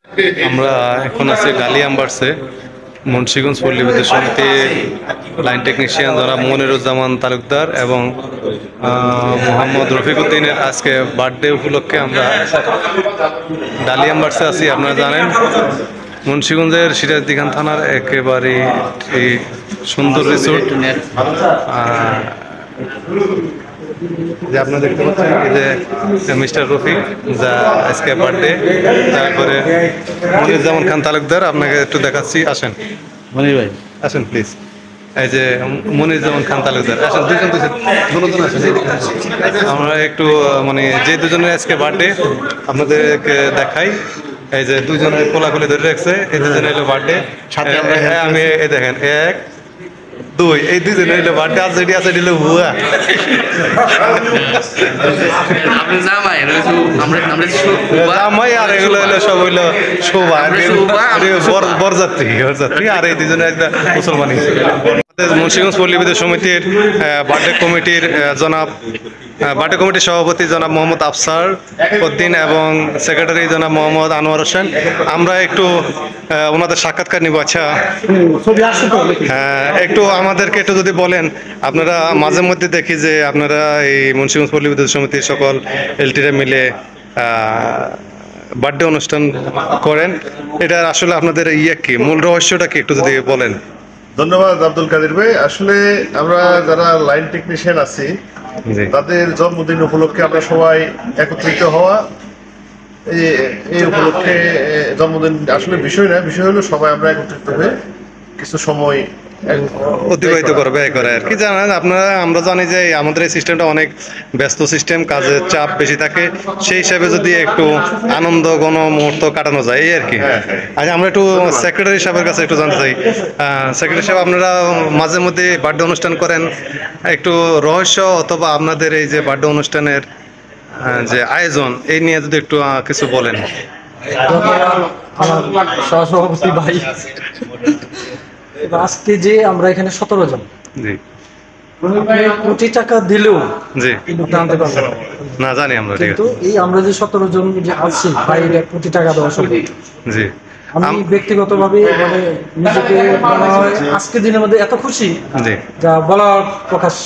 আমরা এখন আছি গালিয়ামবার্সে মুন্সিগঞ্জ পল্লী বিদ্যুৎ সমিতি লাইন টেকনিশিয়ান যারা মনিরুজ্জামান তালুকদার এবং মোহাম্মদ রফিকুদ্দিনের আজকে বার্থডে উপলক্ষে আমরা ডালিয়ামবার্সে আছি। আপনারা জানেন মুন্সিগঞ্জের সিরাজদিখান থানার একেবারে এই সুন্দর রিসোর্ট যে আপনারা দেখতে পাচ্ছেন এই যে মিস্টার রফিক যা আজকে বার্থডে, তারপরে মনিরুজ্জামান খান তালুকদার আপনাকে একটু দেখাচ্ছি, আসেন মনির ভাই আসেন প্লিজ। এই যে মনিরুজ্জামান খান তালুকদার আসেন, দুজন আসেন। আমরা একটু মানে যে দুজনের আজকে বার্থডে আপনাদেরকে দেখাই। এই যে দুজনের কোলাকুলি ধরে রাখছে, এই দুজনের হলো বার্থডে। আমি এই দেখেন 1 2 এই দুজনের হলো বার্থডে। আজ যেটি আছে দিল ভুয়া জামাই, আর এগুলো হলো সব হইলো শোভা বরযাত্রী আর এই দুজনে একটা মুসলমান। মুন্সিগঞ্জ পল্লী বিদ্যুৎ সমিতির বার্থডে কমিটির বার্থডে কমিটির সভাপতি জনাব মোহাম্মদ আফসার উদ্দিন এবং সেক্রেটারি জনাব মোহাম্মদ আনোয়ার হোসেন। আমরা একটু ওনাদের সাক্ষাৎকার নিব। আচ্ছা, একটু আমাদেরকে একটু যদি বলেন, আপনারা মাঝে মধ্যে দেখি যে আপনারা এই মুন্সিগঞ্জ পল্লী বিদ্যুৎ সমিতির সকল এলটিরা মিলে বার্থডে অনুষ্ঠান করেন, এটা আসলে আপনাদের কি মূল রহস্যটা কি একটু যদি বলেন। ধন্যবাদ আব্দুল কাদের ভাই। আসলে আমরা যারা লাইন টেকনিশিয়ান আছি তাদের জন্মদিন উপলক্ষে আমরা সবাই একত্রিত হওয়া, এই উপলক্ষে জন্মদিন আসলে বিষয় না, বিষয় হলো সবাই আমরা একত্রিত হয়ে কিছু সময় অতিবাহিত করবে করে আর কি। জানেন আপনারা, আমরা জানি যে আমাদের এই সিস্টেমটা অনেক ব্যস্ত সিস্টেম, কাজের চাপ বেশি থাকে, সেই হিসাবে যদি একটু আনন্দ ঘন মুহূর্ত কাটানো যায় এই আর কি। আচ্ছা, আমরা একটু সেক্রেটারি সাহেবের কাছে একটু জানতে চাই। সেক্রেটারি সাহেব, আপনারা মাঝে মধ্যে বার্থডে অনুষ্ঠান করেন, একটু রহস্য অথবা আপনাদের এই যে বার্থডে অনুষ্ঠানের যে আয়োজন এই নিয়ে যদি একটু কিছু বলেন। আমার সহসভাপতি ভাই, আজকে যে আমরা এখানে 17 জন, কোটি টাকা দিলেও জানতে পারবো না, জানি আমরা, কিন্তু এই আমরা যে 17 জন যে আছি বাইরে কোটি টাকা দেওয়া সম্ভব। জি, আমি ব্যক্তিগতভাবে মানে নিজেকে মনে হয় আজকের দিনের মধ্যে এত খুশি যা বলার প্রকাশ।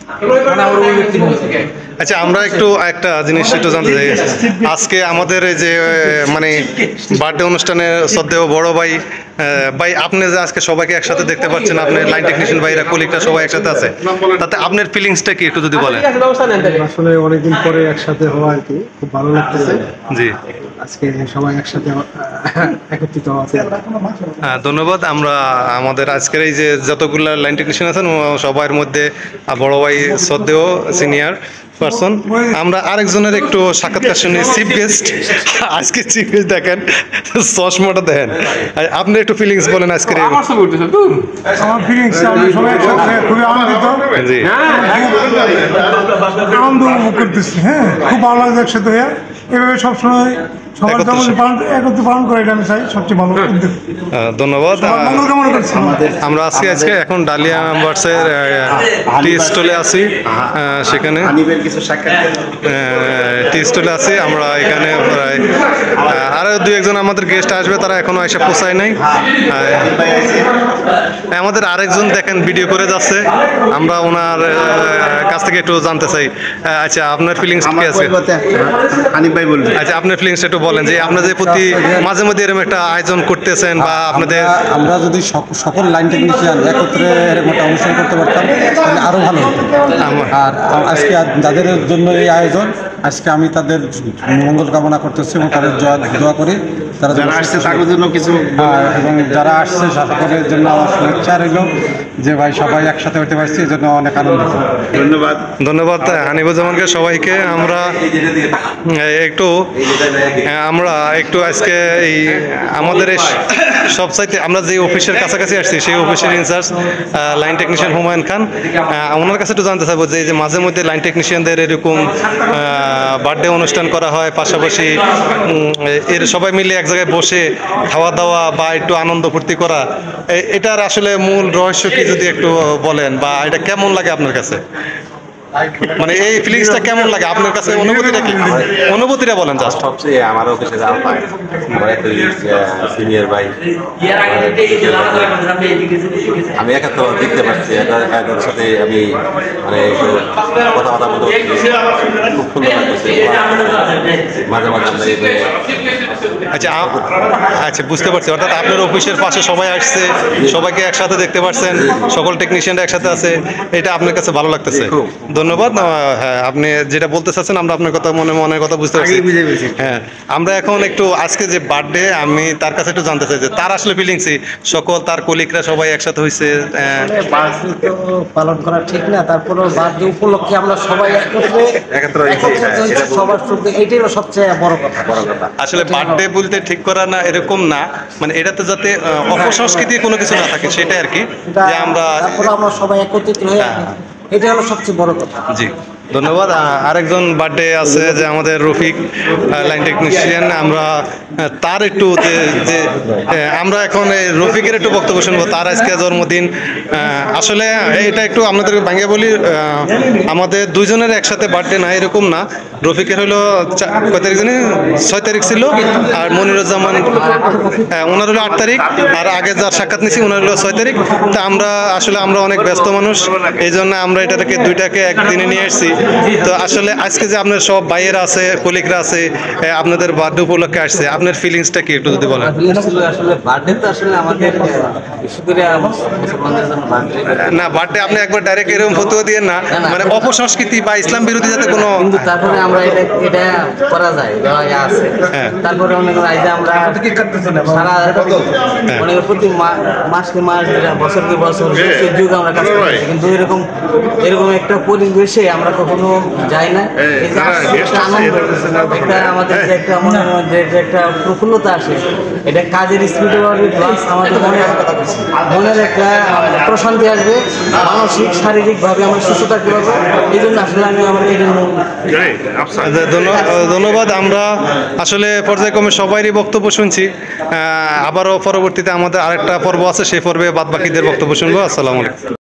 আচ্ছা, আমরা একটু একটা জিনিস একটু জানতে চাই। আজকে আমাদের এই যে মানে বার্থডে অনুষ্ঠানে শ্রদ্ধেয় বড় ভাই, আপনি যে আজকে সবাইকে একসাথে দেখতে পাচ্ছেন, আপনি লাইন টেকনিশিয়ান ভাইরা কলিগরা সবাই একসাথে আছে, তাতে আপনার ফিলিংসটা কি একটু যদি বলেন। আসলে অনেকদিন পরে একসাথে হওয়া আর কি, খুব ভালো লাগতেছে। জি, আজকে সবাই একসাথে একত্রিত হওয়াতে ধন্যবাদ। আমরা আমাদের আজকের এই যে যতগুলো লাইন টেকনিশিয়ান আছেন সবার মধ্যে বড় ভাই শ্রদ্ধেয় সিনিয়র পারসন, আমরা আরেকজনের একটু সাক্ষাৎকার শুনি। চিফ গেস্ট, আজকে চিফ গেস্ট দেখেন, চশমাটা দেখেন। আপনি একটু ফিলিংস বলেন আজকের। আমার ফিলিংস সবাই একসাথে খুবই আনন্দিত, জি, আনন্দ উপভোগ করতেছি। হ্যাঁ, খুব ভালো লাগছে একসাথে হয়ে এভাবে সবসময় সবার একত্রে পালন করে, এটা আমি চাই, সবচেয়ে ভালো। ধন্যবাদ। আমরা আজকে এখন ডালিয়ামবার্সের টি স্টলে আছি, সেখানে টি স্টলে আছি আমরা। এখানে প্রায় আরো 2-1জন আমাদের গেস্ট আসবে, তারা এখনো এসে পৌঁছায় নাই। আমাদের আরেকজন দেখেন ভিডিও করে যাচ্ছে, আমরা ওনার কাছ থেকে একটু জানতে চাই। আচ্ছা, আপনার ফিলিংস কি আছে? হানিফ ভাই বলবেন। আচ্ছা, আপনার ফিলিংস একটু বলেন যে আপনাদের প্রতি মাঝে মধ্যে এরকম একটা আয়োজন করতেছেন বা আপনাদের, আমরা যদি সকল লাইন টেকনিশিয়ান একত্রে এরকম একটা অনুষ্ঠান করতে পারতাম তাহলে আরো ভালো হতো। আর আজকে যাদের জন্য এই আয়োজন, আজকে আমি তাদের মঙ্গল কামনা করতেছি এবং তাদের দোয়া করি তারা আসছে তাদের জন্য কিছু, এবং যারা আসছে সকলের জন্য আমার শুভেচ্ছা রইল যে ভাই সবাই একসাথে হতে পারছি, এই জন্য অনেক আনন্দিত। ধন্যবাদ হানিফুজ্জামানকে, সবাইকে। আমরা একটু আজকে এই আমাদের সবচাইতে আমরা যে অফিসের কাছাকাছি আসছি সেই অফিসের incharge line technician Humayun Khan, ওনার কাছে একটু জানতে চাইবো যে এই যে মাঝে মধ্যে লাইন টেকনিশিয়ানদের এরকম বার্থডে অনুষ্ঠান করা হয়, পাশাপাশি এর সবাই মিলে এক জায়গায় বসে খাওয়া দাওয়া বা একটু আনন্দ ফুর্তি করা, এটার আসলে মূল রহস্য কি যদি একটু বলেন, বা এটা কেমন লাগে আপনার কাছে? মানে এই ফিলিংসটা কেমন লাগে আপনার কাছে, অনুভূতিটা কি, অনুভূতিটা বলেন জাস্ট। সবচেয়ে আমার অফিসে যাওয়া পায় আমার একটা সিনিয়র ভাই, আমি একা তো দেখতে পাচ্ছি এদের সাথে আমি মানে একটু কথাবার্তা বলতে খুব সুন্দর লাগতেছে। মাঝে মাঝে আমরা আচ্ছা আচ্ছা, বুঝতে পারছি। অর্থাৎ আপনার অফিসের পাশে সবাই আসছে, সবাইকে একসাথে দেখতে পাচ্ছেন, সকল টেকনিশিয়ানরা একসাথে আছে, এটা আপনার কাছে ভালো লাগতেছে। ধন্যবাদ। হ্যাঁ, আপনি যেটা বলতে চাচ্ছেন আমরা আপনার কথা মনের কথা বুঝতে পারছি। হ্যাঁ, আমরা এখন একটু আজকে যে বার্থডে, আমি তার কাছে একটু জানতে চাই যে তার আসলে ফিলিংসই, সকল তার কলিগরা সবাই একসাথে হয়েছে। বার্থডে তো পালন করা ঠিক না, তারপরেও বার্থডে উপলক্ষে আমরা সবাই একত্রে সবার সুখে, এইটাই সবচেয়ে বড় কথা। আসলে বার্থডে বলতে ঠিক করা না এরকম না, মানে এটাতে যাতে অপসংস্কৃতি কোনো কিছু না থাকে সেটাই আর কি, যে আমরা তারপরে আমরা সবাই একত্রিত হয়ে, এটা হলো সবচেয়ে বড় কথা। জি ধন্যবাদ। আরেকজন বার্থডে আছে যে আমাদের রফিক, লাইন টেকনিশিয়ান। আমরা তার একটু যে আমরা এখন রফিকের একটু বক্তব্য শুনবো, তার আজকে জন্মদিন। আসলে এটা একটু আপনাদের ভাঙিয়ে বলি, আমাদের দুইজনের একসাথে বার্থডে না এরকম না। রফিকের হলো কয় তারিখ জানি, 6 তারিখ ছিল, আর মনিরুজ্জামান ওনার হলো 8 তারিখ, আর আগে যার সাক্ষাৎ নিয়েছি ওনার হলো 6 তারিখ। তা আমরা আসলে আমরা অনেক ব্যস্ত মানুষ, এই জন্য আমরা এটাকে দুইটাকে একদিনে নিয়ে এসেছি। তো আসলে আজকে যে আপনার সব ভাইয়েরা আছে, কলিগরা আছে, আপনাদের বার্থডে উপলক্ষে আসছে, আপনার ফিলিংসটা কি একটু যদি বলেন। আসলে বার্থডে তো আসলে আমাদের বিশেষ করে মুসলমানদের জন্য বার্থডে না, বার্থডে আপনি একবার ডাইরেক্ট এরকম ফটো দিয়ে না, মানে অপসংস্কৃতি বা ইসলাম বিরোধী যাতে কোনো, কিন্তু তারপরে আমরা এটা করা যায়, আছে। তারপরে অনেক আইজে আমরা সারা অনেক প্রতি মাসকে মাস, বছরকে বছর, যুগ আমরা কাজ করছি, কিন্তু এরকম একটা পরিবেশে আমরা কখনো যাই না। একটা আনন্দ, একটা আমাদের যে একটা মনের মধ্যে যে একটা প্রফুল্লতা আসে, এটা কাজের স্পিডে বাড়বে, প্লাস আমাদের মনের একটা প্রশান্তি আসবে, মানসিক শারীরিকভাবে আমরা সুস্থ থাকতে পারবো। এই জন্য আসলে আমি আমার এই জন্য ধন্যবাদ। আমরা আসলে পর্যায়ক্রমে সবারই বক্তব্য শুনছি, আবারও পরবর্তীতে আমাদের আরেকটা পর্ব আছে, সেই পর্বে বাদ বাকিদের বক্তব্য শুনবো। আসসালামু আলাইকুম।